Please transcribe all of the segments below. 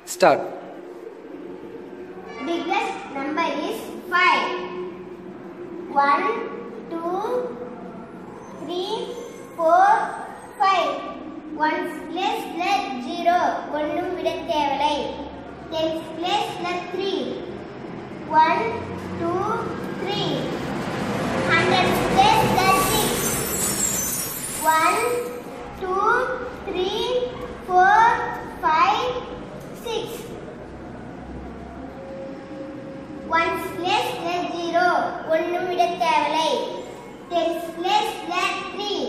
Start. Biggest number is 5. 1, 2, 3, 4, 5. Ones place let 0. ஒன்றும் விட தேவலை. Tens place let 3. 1, 2, 3. Hundreds place let 6. 1, 2, 3, 4, 5, 6. Ones place let 0. ஒன்றும் விட தேவலை. Tens place let 3.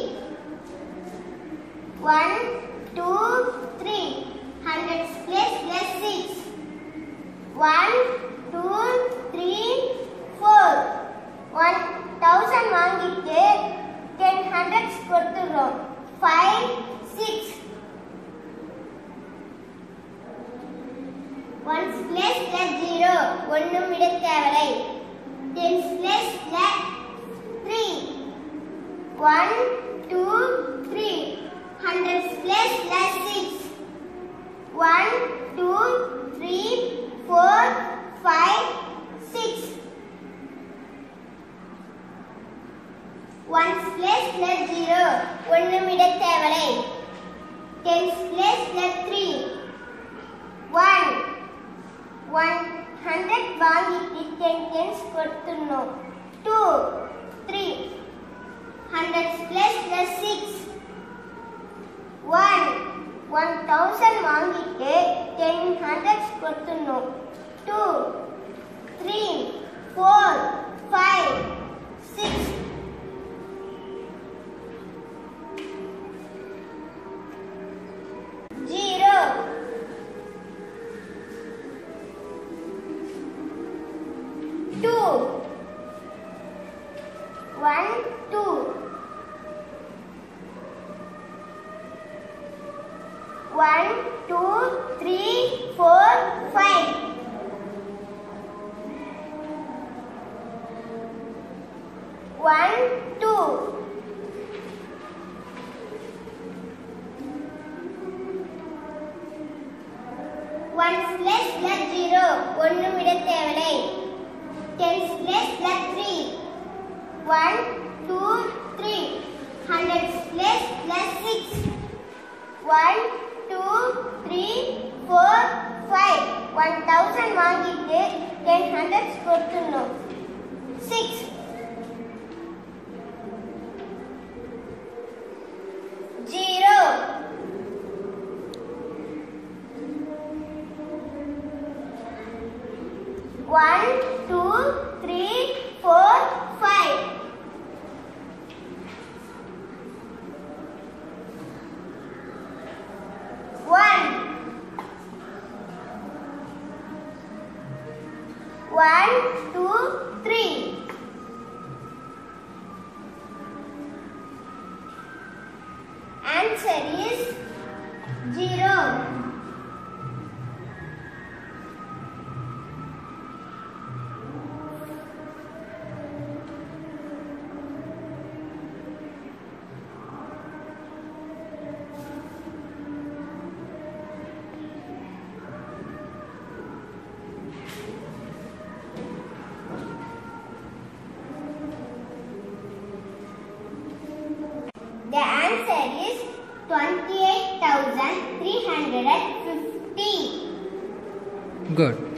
1, 2, 3. Hundreds place let 6. 1, 2, 3, 4. 1000 வாங்கிட்டு 10 hundreds கொடுத்துறோம். 5, 6. Ones place let 0. ஒன்றும் விட தேவலை. Tens place let 3. 1, 2, 3. Hundreds place let 6. 1, 2, 3, 4, 5, 6. Ones place let 0. ஒன்றும் விட தேவலை. Tens place let 3. 1. 100 வாங்கிட்டு 10 tens கொடுத்துறோம். 2, 3. Hundreds place let 6. 1. 1000 வாங்கிட்டு 10 hundreds கொடுத்துறோம். 2, 3, 4, 5, 6. 0. 2. 1, 2. 1, 2, 3, 4, 5. 1, 2. 1s place let 0. ஒன்றும் விட தேவலை. 10s place let 3. 1, 2, 3. Hundreds place let 6. 1, 2, 3, 4, 5. 1000 வாங்கிட்டு 10 hundreds கொடுத்துறோம். 6. 0. 1, 2, 3, 4, 5. 1. 1, 2, 3. Answer is 0. The answer is 28,350. Good.